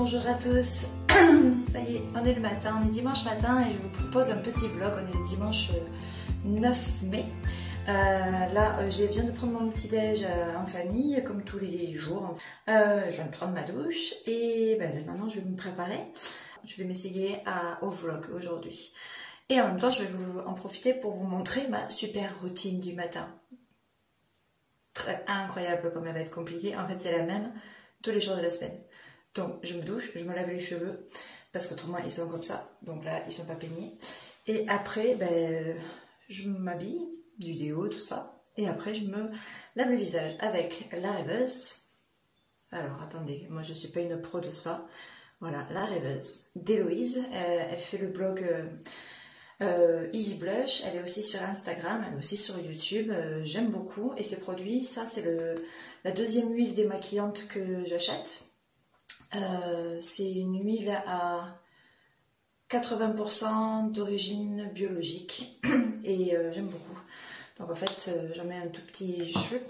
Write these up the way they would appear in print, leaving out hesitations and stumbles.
bonjour à tous. Ça y est, on est le matin, on est dimanche matin et je vous propose un petit vlog. On est le dimanche 9 mai. Là, je viens de prendre mon petit déj en famille, comme tous les jours. Je viens de prendre ma douche et maintenant je vais me préparer. Je vais m'essayer au vlog aujourd'hui. Et en même temps, je vais en profiter pour vous montrer ma super routine du matin. Très incroyable comme elle va être compliquée. En fait, c'est la même tous les jours de la semaine. Donc, je me douche, je me lave les cheveux, parce qu'autrement, ils sont comme ça. Donc là, ils sont pas peignés. Et après, je m'habille, du déo, tout ça. Et après, je me lave le visage avec la rêveuse. Alors, attendez, moi, je suis pas une pro de ça. Voilà, la rêveuse d'Héloïse. Elle fait le blog Easy Blush. Elle est aussi sur Instagram, elle est aussi sur YouTube. J'aime beaucoup. Et ces produits, ça, c'est la deuxième huile démaquillante que j'achète. C'est une huile à 80% d'origine biologique et j'aime beaucoup. Donc en fait, j'en mets un tout petit choup.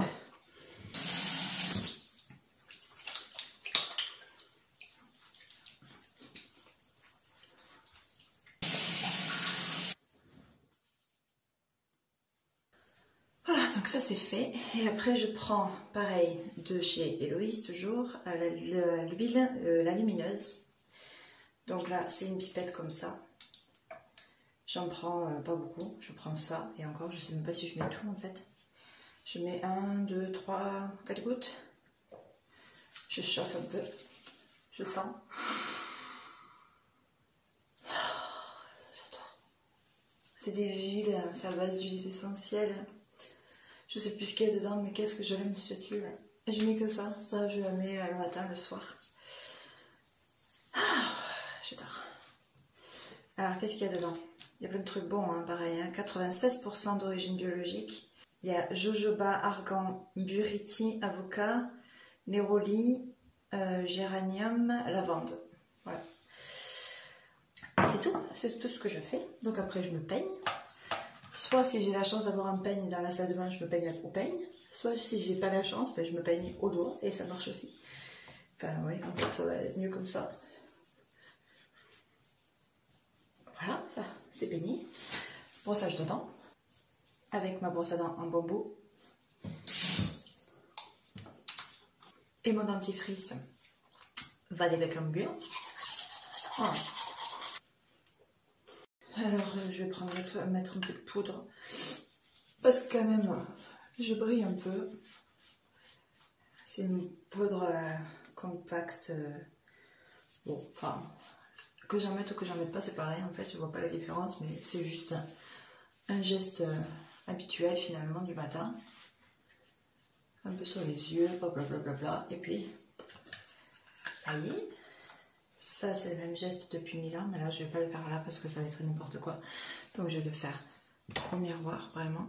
Voilà, donc ça c'est fait. Et après, je prends, pareil, de chez Héloïse toujours, l'huile, la lumineuse. Donc là, c'est une pipette comme ça. J'en prends pas beaucoup, je prends ça. Et encore, je sais même pas si je mets tout en fait. Je mets 1, 2, 3, 4 gouttes. Je chauffe un peu. Je sens. J'adore. C'est des huiles, c'est à base d'huiles essentielles. Je sais plus ce qu'il y a dedans, mais qu'est-ce que je l'aime cette huile. Et je mets que ça. Ça, je la mets le matin, le soir. J'adore. Alors, qu'est-ce qu'il y a dedans? Il y a plein de trucs bons, hein, pareil. Hein. 96% d'origine biologique. Il y a jojoba, argan, buriti, avocat, néroli, géranium, lavande. Voilà. C'est tout ce que je fais. Donc après, je me peigne. Soit si j'ai la chance d'avoir un peigne dans la salle de bain, je me peigne au peigne. Soit si j'ai pas la chance, je me peigne au doigt et ça marche aussi. Enfin, oui, en fait, ça va être mieux comme ça. Voilà, ça, c'est peigné. Brossage de dents. Avec ma brosse à dents en bambou. Et mon dentifrice va avec un bio. Voilà. Alors, je vais mettre un peu de poudre. Parce que quand même, je brille un peu. C'est une poudre compacte. Bon, enfin, que j'en mette ou que j'en mette pas, c'est pareil. En fait, je vois pas la différence, mais c'est juste un geste habituel finalement du matin. Un peu sur les yeux, blablabla. Et puis, ça y est. Ça, c'est le même geste depuis 1000 ans, mais là, je vais pas le faire là parce que ça va être n'importe quoi. Donc, je vais le faire au miroir, vraiment.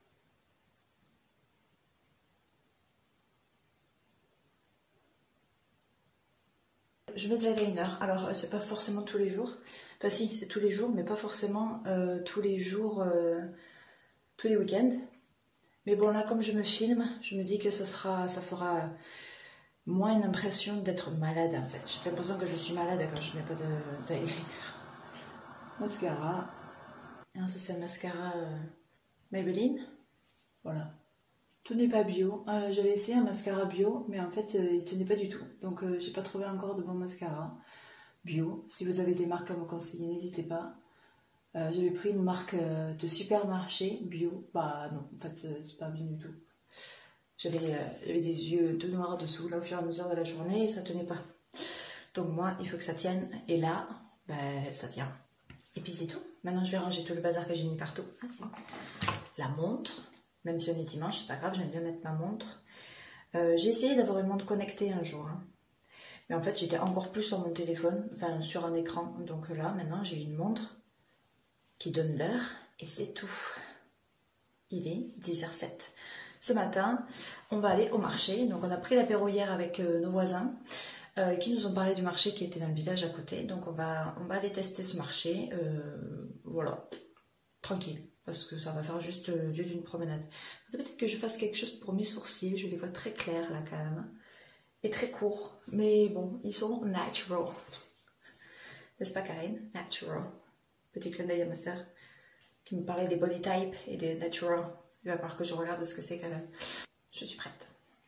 Je mets de l'eyeliner. Alors, c'est pas forcément tous les jours. Enfin, si, c'est tous les jours, mais pas forcément tous les jours, tous les week-ends. Mais bon, là, comme je me filme, je me dis que ça fera moins l'impression d'être malade, en fait. J'ai l'impression que je suis malade quand je mets pas d'eyeliner. Mascara. Alors, ça, c'est un mascara Maybelline. Voilà. Tout n'est pas bio. J'avais essayé un mascara bio, mais en fait, il tenait pas du tout. Donc, j'ai pas trouvé encore de bon mascara bio. Si vous avez des marques à me conseiller, n'hésitez pas. J'avais pris une marque de supermarché bio. Bah non, en fait, c'est pas bien du tout. J'avais des yeux tout noirs dessous, là, au fur et à mesure de la journée, et ça tenait pas. Donc moi, il faut que ça tienne. Et là, ça tient. Et puis c'est tout. Maintenant, je vais ranger tout le bazar que j'ai mis partout. Ah si. La montre. Même si on est dimanche, c'est pas grave, j'aime bien mettre ma montre. J'ai essayé d'avoir une montre connectée un jour. Hein. Mais en fait, j'étais encore plus sur mon téléphone, enfin sur un écran. Donc là, maintenant, j'ai une montre qui donne l'heure et c'est tout. Il est 10h07. Ce matin, on va aller au marché. Donc on a pris l'apéro hier avec nos voisins qui nous ont parlé du marché qui était dans le village à côté. Donc on va aller tester ce marché. Voilà, tranquille. Parce que ça va faire juste le lieu d'une promenade. Peut-être que je fasse quelque chose pour mes sourcils. Je les vois très clairs là quand même. et très courts. Mais bon, ils sont natural. N'est-ce pas Karine? Natural. Petit clin d'œil à ma soeur qui me parlait des body type et des natural. Il va falloir que je regarde ce que c'est quand même. Je suis prête.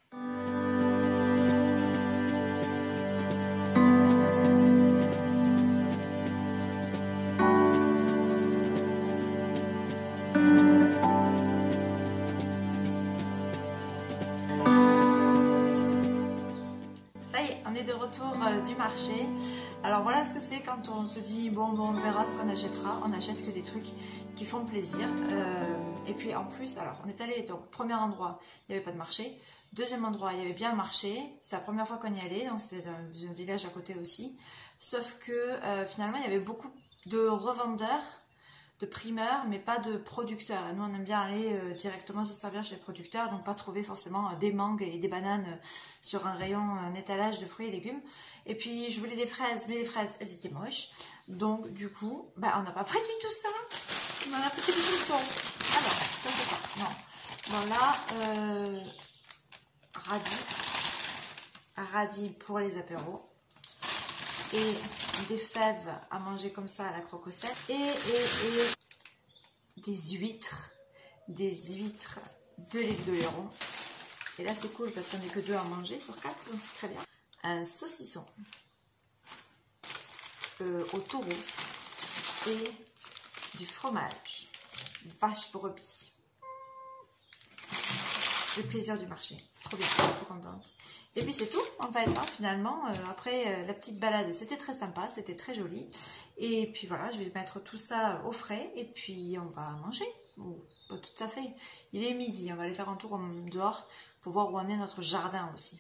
On est de retour du marché. Alors voilà ce que c'est quand on se dit bon on verra ce qu'on achètera. On n'achète que des trucs qui font plaisir. Et puis en plus, alors on est allé, donc premier endroit, il n'y avait pas de marché. Deuxième endroit, il y avait bien un marché. C'est la première fois qu'on y allait, donc c'est un village à côté aussi. Sauf que finalement il y avait beaucoup de revendeurs, de primeurs, mais pas de producteurs. Nous, on aime bien aller directement se servir chez les producteurs, donc pas trouver forcément des mangues et des bananes sur un rayon, un étalage de fruits et légumes. Et puis, je voulais des fraises, mais les fraises, elles étaient moches. Donc, du coup, on n'a pas pris du tout ça. On a pris des boutons. Ah non, ça c'est pas. Non. Voilà, radis pour les apéros. Et des fèves à manger comme ça à la croquessette et des huîtres de l'huile de Léron. Et là c'est cool parce qu'on n'est que 2 à manger sur 4, donc c'est très bien. Un saucisson au thon rouge et du fromage vache brebis. Le plaisir du marché, c'est trop bien, je suis trop contente. Et puis c'est tout en fait, hein, finalement, après la petite balade, c'était très sympa, c'était très joli. Et puis voilà, je vais mettre tout ça au frais et puis on va manger. Ou pas tout à fait, il est midi, on va aller faire un tour dehors pour voir où en est notre jardin aussi.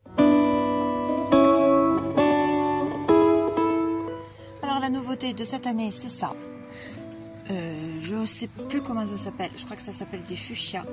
Alors la nouveauté de cette année, c'est ça. Je ne sais plus comment ça s'appelle, je crois que ça s'appelle des fuchsias.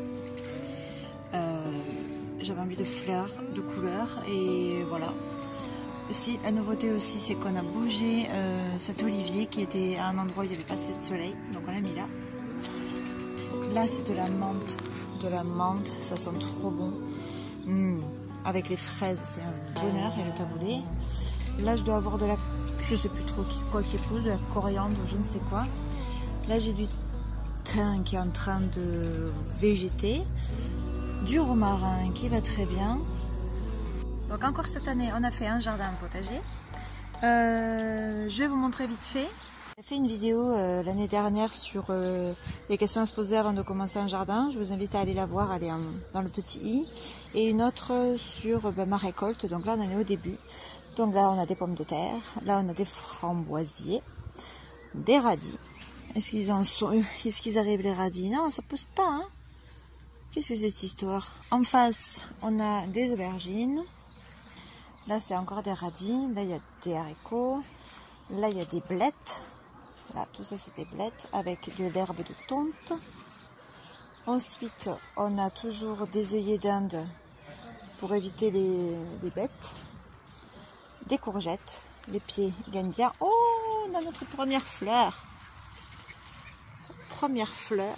J'avais envie de fleurs, de couleurs et voilà. Aussi, la nouveauté aussi, c'est qu'on a bougé cet olivier qui était à un endroit où il n'y avait pas assez de soleil, donc on l'a mis là. Là, c'est de la menthe, ça sent trop bon. Avec les fraises, c'est un bonheur et le taboulé. Là, je dois avoir de la, je sais plus trop quoi qui pousse, de la coriandre ou je ne sais quoi. Là, j'ai du thym qui est en train de végéter. Du romarin qui va très bien. Donc encore cette année, on a fait un jardin potager. Je vais vous montrer vite fait. J'ai fait une vidéo l'année dernière sur les questions à se poser avant de commencer un jardin. Je vous invite à aller la voir, elle est dans le petit i. Et une autre sur ma récolte. Donc là, on en est au début. Donc là, on a des pommes de terre. Là, on a des framboisiers, des radis. Est-ce qu'ils en sont? Est-ce qu'ils arrivent les radis? Non, ça pousse pas, hein. Qu'est-ce que c'est cette histoire? En face, on a des aubergines. Là, c'est encore des radis. Là, il y a des haricots. Là, il y a des blettes. Là, tout ça, c'est des blettes avec de l'herbe de tonte. Ensuite, on a toujours des œillets d'Inde pour éviter les bêtes. Des courgettes. Les pieds gagnent bien. Oh, on a notre première fleur. Première fleur.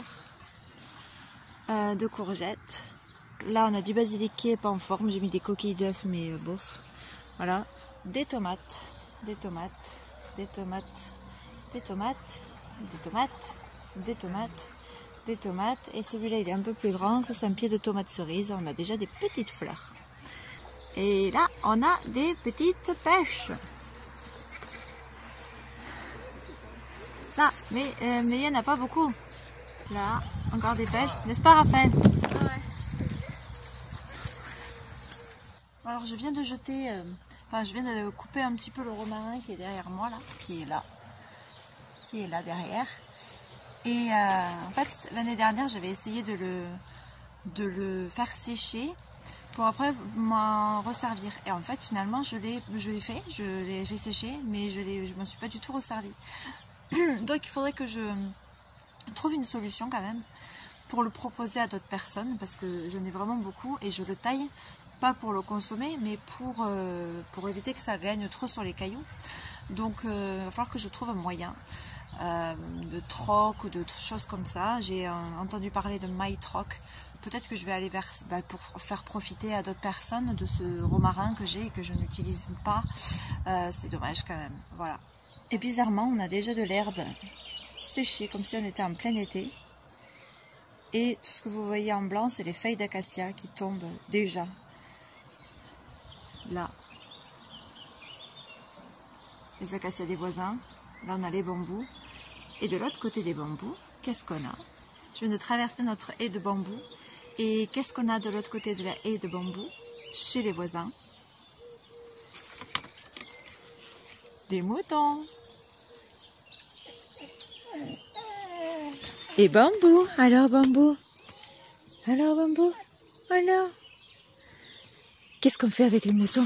De courgettes. Là, on a du basilic qui n'est pas en forme. J'ai mis des coquilles d'œufs, mais bof. Voilà. Des tomates. Des tomates. Des tomates. Des tomates. Des tomates. Des tomates. Des tomates. Et celui-là, il est un peu plus grand. Ça, c'est un pied de tomate cerise. On a déjà des petites fleurs. Et là, on a des petites pêches. Là, mais il n'y en a pas beaucoup. Là, encore des pêches, n'est-ce pas Raphaël? Ouais. Alors je viens de jeter, je viens de couper un petit peu le romarin qui est derrière moi là, qui est là derrière. Et en fait, l'année dernière, j'avais essayé de le faire sécher pour après m'en resservir. Et en fait, finalement, je l'ai fait sécher, mais je ne m'en suis pas du tout resservi. Donc il faudrait que je trouve une solution quand même pour le proposer à d'autres personnes parce que j'en ai vraiment beaucoup et je le taille pas pour le consommer mais pour éviter que ça gagne trop sur les cailloux. Donc il va falloir que je trouve un moyen. de troc ou de choses comme ça. J'ai entendu parler de MyTroc. Peut-être que je vais aller pour faire profiter à d'autres personnes de ce romarin que j'ai et que je n'utilise pas. C'est dommage quand même. Voilà. Et bizarrement, on a déjà de l'herbe séchée, comme si on était en plein été. Et tout ce que vous voyez en blanc, c'est les feuilles d'acacia qui tombent déjà. Là. Les acacias des voisins. Là, on a les bambous. Et de l'autre côté des bambous, qu'est-ce qu'on a? Je viens de traverser notre haie de bambou. Et qu'est-ce qu'on a de l'autre côté de la haie de bambou? Chez les voisins. Des moutons. Et bambou. Alors bambou. Alors bambou. Alors. Qu'est-ce qu'on fait avec les moutons?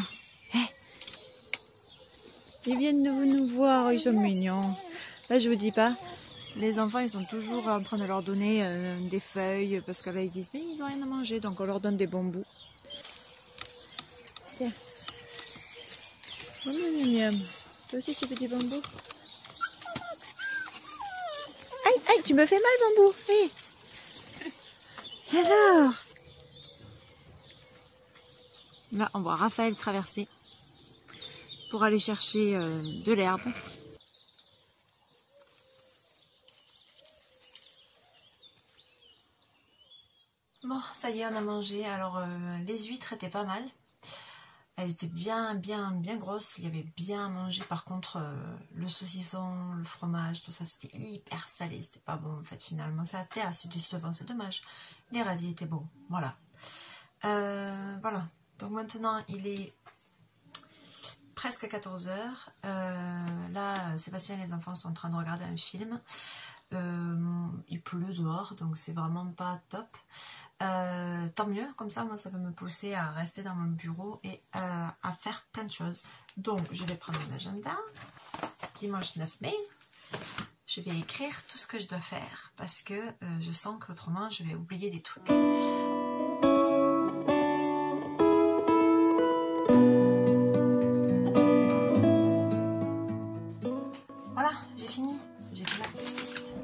Ils viennent de nous voir, ils sont mignons. Là, je vous dis pas, les enfants, ils sont toujours en train de leur donner des feuilles, parce que là, ils disent, mais ils n'ont rien à manger, donc on leur donne des bambous. Tiens. Oh, miam, miam. Toi aussi, tu veux des bambous? Aïe, aïe, tu me fais mal, bambou. Hey. Alors? Là, on voit Raphaël traverser pour aller chercher de l'herbe. Bon, ça y est, on a mangé. Alors, les huîtres étaient pas mal. Elles étaient bien grosses. Il y avait bien à manger. Par contre, le saucisson, le fromage, tout ça, c'était hyper salé. C'était pas bon, en fait, finalement. C'est à terre, c'est décevant, c'est dommage. Les radis étaient bons. Voilà. Voilà. Donc maintenant, il est presque 14 h. Là, Sébastien et les enfants sont en train de regarder un film. Il pleut dehors, donc c'est vraiment pas top. Tant mieux, comme ça, moi, ça va me pousser à rester dans mon bureau et à faire plein de choses. Donc, je vais prendre mon agenda. Dimanche 9 mai, je vais écrire tout ce que je dois faire parce que je sens qu'autrement, je vais oublier des trucs. Voilà, j'ai fini. J'ai fait ma petite liste.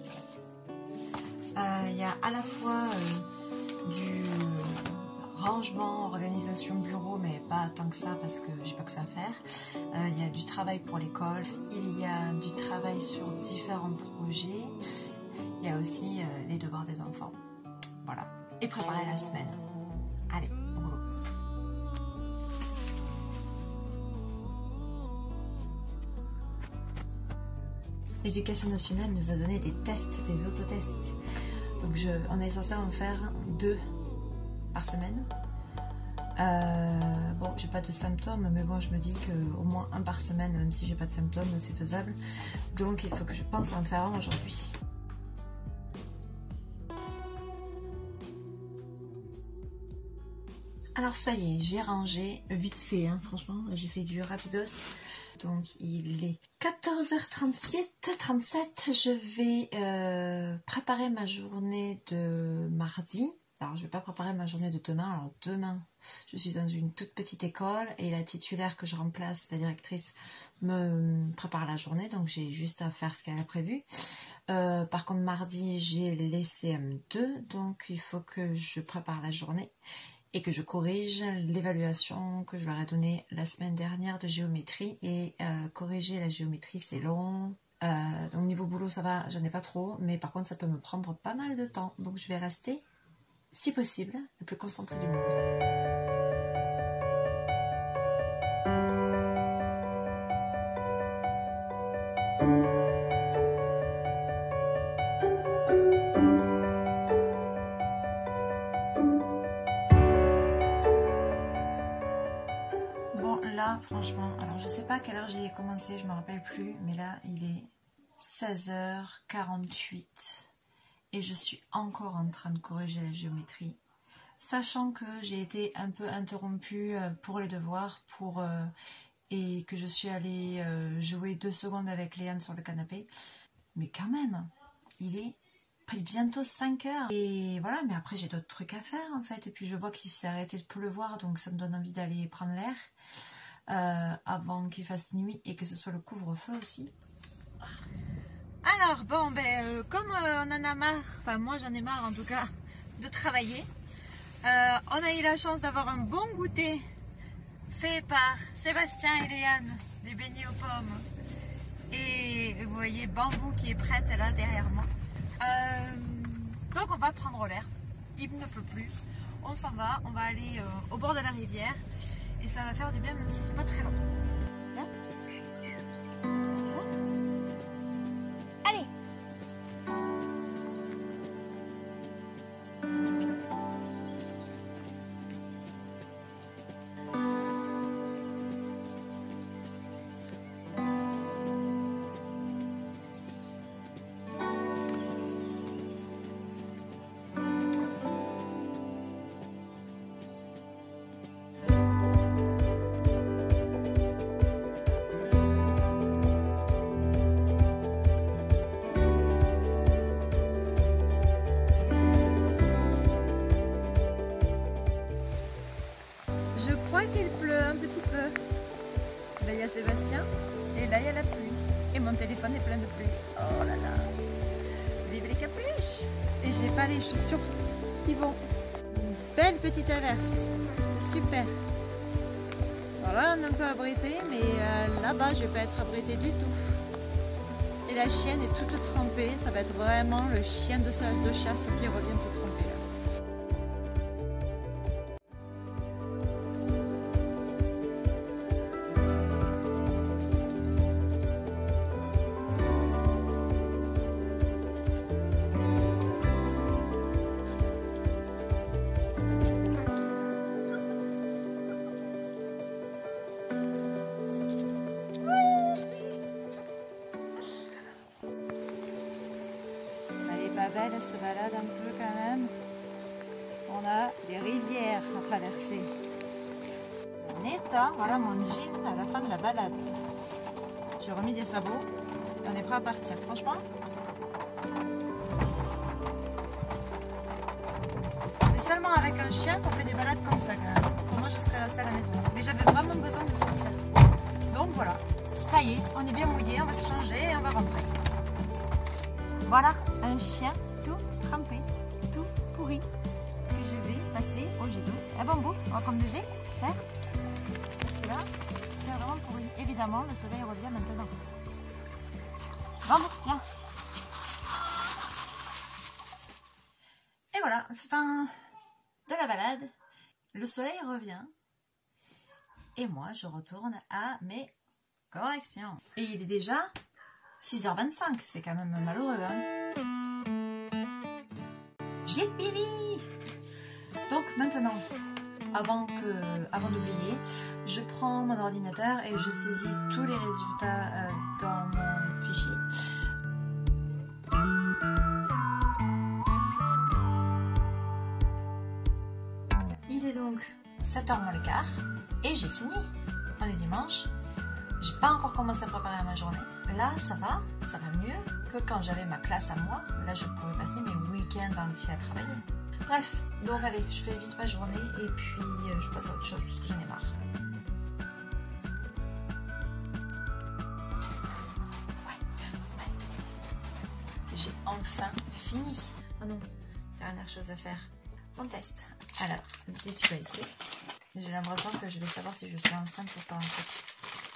Il y a à la fois du rangement, organisation bureau, mais pas tant que ça parce que j'ai pas que ça à faire. Il y a du travail pour l'école, il y a du travail sur différents projets, il y a aussi les devoirs des enfants. Voilà. Et préparer la semaine. Allez, au boulot. L'éducation nationale nous a donné des tests, des autotests. Donc on est censé en faire 2 par semaine. Bon, j'ai pas de symptômes, mais bon, je me dis qu'au moins 1 par semaine, même si j'ai pas de symptômes, c'est faisable. Donc il faut que je pense à en faire un aujourd'hui. Alors ça y est, j'ai rangé vite fait, hein, franchement, j'ai fait du rapidos. Donc il est 14h37, je vais préparer ma journée de mardi. Alors je ne vais pas préparer ma journée de demain. Alors demain, je suis dans une toute petite école et la titulaire que je remplace, la directrice, me prépare la journée. Donc j'ai juste à faire ce qu'elle a prévu. Par contre mardi, j'ai les CM2, donc il faut que je prépare la journée et que je corrige l'évaluation que je leur ai donnée la semaine dernière de géométrie. Et corriger la géométrie, c'est long. Donc niveau boulot, ça va, j'en ai pas trop. Mais par contre, ça peut me prendre pas mal de temps. Donc je vais rester, si possible, le plus concentrée du monde. Franchement, alors je sais pas à quelle heure j'ai commencé, je me rappelle plus, mais là il est 16h48 et je suis encore en train de corriger la géométrie, sachant que j'ai été un peu interrompue pour les devoirs et que je suis allée jouer 2 secondes avec Léane sur le canapé, mais quand même, il est bientôt 5 h et voilà, mais après j'ai d'autres trucs à faire en fait, et puis je vois qu'il s'est arrêté de pleuvoir, donc ça me donne envie d'aller prendre l'air. Avant qu'il fasse nuit et que ce soit le couvre-feu aussi. Alors bon, comme on en a marre, enfin moi j'en ai marre en tout cas, de travailler, on a eu la chance d'avoir un bon goûter fait par Sébastien et Léane, des beignets aux pommes. Et vous voyez Bambou qui est prête là derrière moi. Donc on va prendre l'air, il ne pleut plus, on s'en va, on va aller au bord de la rivière et ça va faire du bien même si c'est pas très long. Là. Allez. Je crois qu'il pleut un petit peu. Là il y a Sébastien et là il y a la pluie. Et mon téléphone est plein de pluie. Oh là là. Vive les capuches. Et j'ai pas les chaussures qui vont. Une belle petite averse. C'est super. Voilà, on est un peu abrité, mais là-bas je vais pas être abritée du tout. Et la chienne est toute trempée. Ça va être vraiment le chien de chasse qui revient tout trempé là. Belle cette balade un peu quand même. On a des rivières à traverser. C'est un état. Voilà mon jean à la fin de la balade. J'ai remis des sabots et on est prêt à partir. Franchement, c'est seulement avec un chien qu'on fait des balades comme ça quand même. Autrement je serais restée à la maison. Mais j'avais vraiment besoin de sortir. Donc voilà. Ça y est, on est bien mouillé, on va se changer et on va rentrer. Voilà un chien tout trempé, tout pourri, que je vais passer au jet d'eau. Ah Bambou, on va prendre le jet, hein? Parce que là, c'est vraiment pourri. Évidemment, le soleil revient maintenant. Bambou, viens. Et voilà, fin de la balade. Le soleil revient. Et moi, je retourne à mes corrections. Et il est déjà 6h25, c'est quand même malheureux, hein. J'ai pili. Donc maintenant, avant d'oublier, je prends mon ordinateur et je saisis tous les résultats dans mon fichier. Il est donc 7h moins le quart et j'ai fini. On est dimanche. J'ai pas encore commencé à préparer ma journée. Là, ça va mieux que quand j'avais ma classe à moi. Là, je pouvais passer mes week-ends entiers à travailler. Bref, donc allez, je fais vite ma journée et puis je passe à autre chose parce que j'en ai marre. Ouais. J'ai enfin fini. Oh non, dernière chose à faire. Mon test. Alors, dès tu vas essayer. J'ai l'impression que je vais savoir si je suis enceinte ou pas en fait.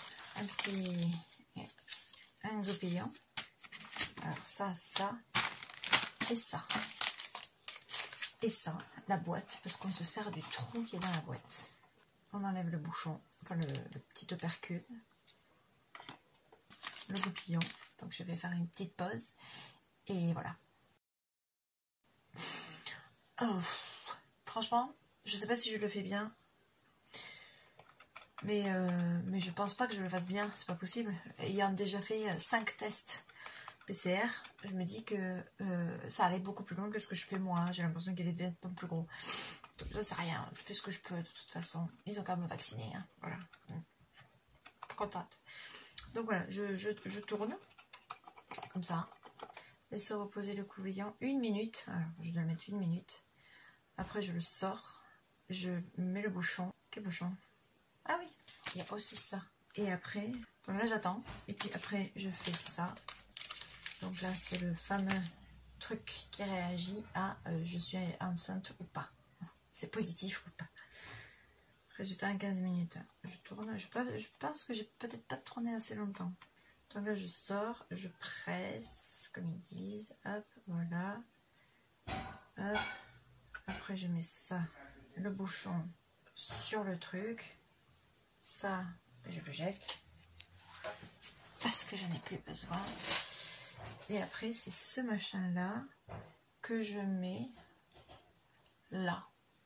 Un goupillon. Alors ça et ça. Et ça, la boîte, parce qu'on se sert du trou qui est dans la boîte. On enlève le bouchon, enfin le petit opercule. Le goupillon. Donc je vais faire une petite pause. Et voilà. Oh, franchement, je sais pas si je le fais bien. Mais je pense pas que je le fasse bien, c'est pas possible. Ayant déjà fait 5 tests PCR, je me dis que ça allait beaucoup plus loin que ce que je fais moi. J'ai l'impression qu'il est bien plus gros. Donc, je sais rien, je fais ce que je peux de toute façon. Ils ont qu'à me vacciner, hein. Voilà. Contente. Donc voilà, je tourne comme ça. Laisse reposer le couvillon 1 minute. Alors, je dois le mettre 1 minute. Après, je le sors. Je mets le bouchon. Quel bouchon? Ah oui, il y a aussi ça. Et après, donc là j'attends. Et puis après, je fais ça. Donc là, c'est le fameux truc qui réagit à je suis enceinte ou pas. C'est positif ou pas. Résultat en 15 minutes. Je tourne, je pense que j'ai peut-être pas tourné assez longtemps. Donc là, je sors, je presse, comme ils disent. Hop, voilà. Hop. Après, je mets ça, le bouchon, sur le truc. Ça, je le jette. Parce que je n'ai plus besoin. Et après, c'est ce machin-là que je mets là.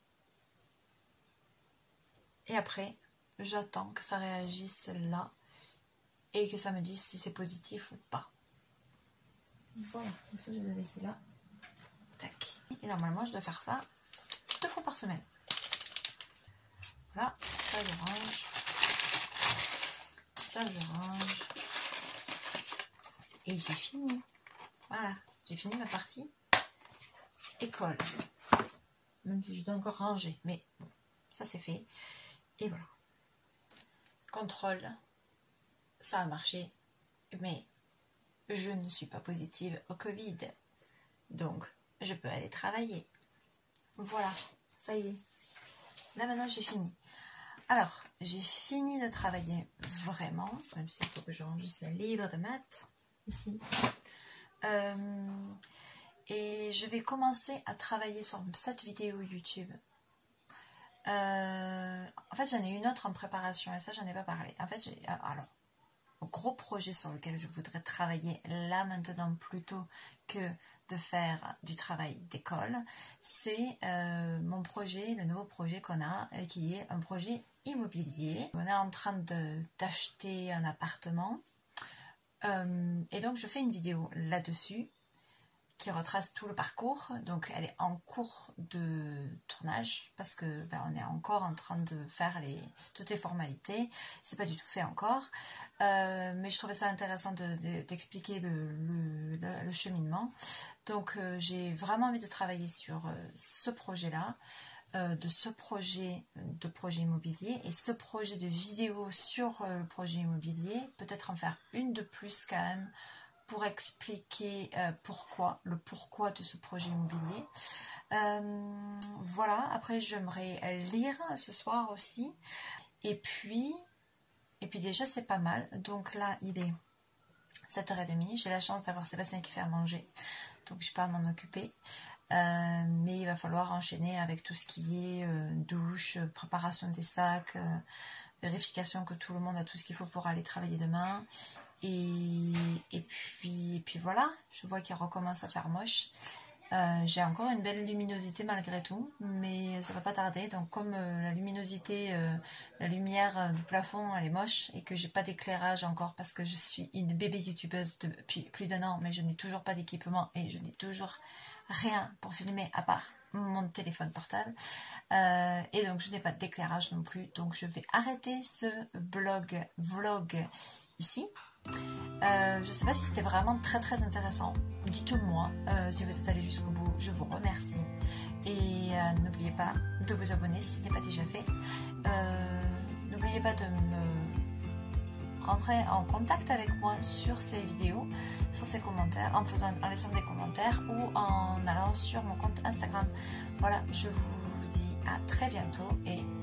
Et après, j'attends que ça réagisse là et que ça me dise si c'est positif ou pas. Voilà, donc ça je vais le laisser là. Tac. Et normalement, je dois faire ça 2 fois par semaine. Voilà, ça je range. Ça je range. Et j'ai fini. Voilà, j'ai fini ma partie école. Même si je dois encore ranger, mais bon, ça c'est fait. Et voilà. Contrôle, ça a marché, mais je ne suis pas positive au Covid. Donc, je peux aller travailler. Voilà, ça y est. Là maintenant, j'ai fini. Alors, j'ai fini de travailler vraiment, même s'il faut que je range ce livre de maths, ici. Et je vais commencer à travailler sur cette vidéo YouTube. En fait, j'en ai une autre en préparation et ça, j'en ai pas parlé. En fait, j'ai alors un gros projet sur lequel je voudrais travailler là maintenant plutôt que de faire du travail d'école. C'est mon projet, le nouveau projet qu'on a, qui est un projet immobilier. On est en train d'acheter un appartement et donc je fais une vidéo là-dessus qui retrace tout le parcours. Donc elle est en cours de tournage parce que on est encore en train de faire toutes les formalités, c'est pas du tout fait encore, mais je trouvais ça intéressant d'expliquer le cheminement. Donc j'ai vraiment envie de travailler sur ce projet là, de ce projet immobilier et ce projet de vidéo sur le projet immobilier, peut-être en faire une de plus quand même, pour expliquer le pourquoi de ce projet immobilier. Voilà, après j'aimerais lire ce soir aussi. Et puis déjà c'est pas mal. Donc là il est 7h30. J'ai la chance d'avoir Sébastien qui fait à manger. Donc je peux pas m'en occuper. Mais il va falloir enchaîner avec tout ce qui est douche, préparation des sacs, vérification que tout le monde a tout ce qu'il faut pour aller travailler demain. Et puis voilà, je vois qu'il recommence à faire moche. J'ai encore une belle luminosité malgré tout, mais ça va pas tarder. Donc comme la luminosité, la lumière du plafond, elle est moche et que j'ai pas d'éclairage encore parce que je suis une bébé youtubeuse depuis plus d'1 an, mais je n'ai toujours pas d'équipement et je n'ai toujours rien pour filmer à part mon téléphone portable, et donc je n'ai pas d'éclairage non plus, donc je vais arrêter ce vlog ici. Je sais pas si c'était vraiment très intéressant, dites-moi. Si vous êtes allé jusqu'au bout, je vous remercie et n'oubliez pas de vous abonner si ce n'est pas déjà fait. N'oubliez pas de me rentrer en contact avec moi sur ces vidéos, sur ces commentaires, en laissant des commentaires ou en allant sur mon compte Instagram. Voilà, je vous dis à très bientôt et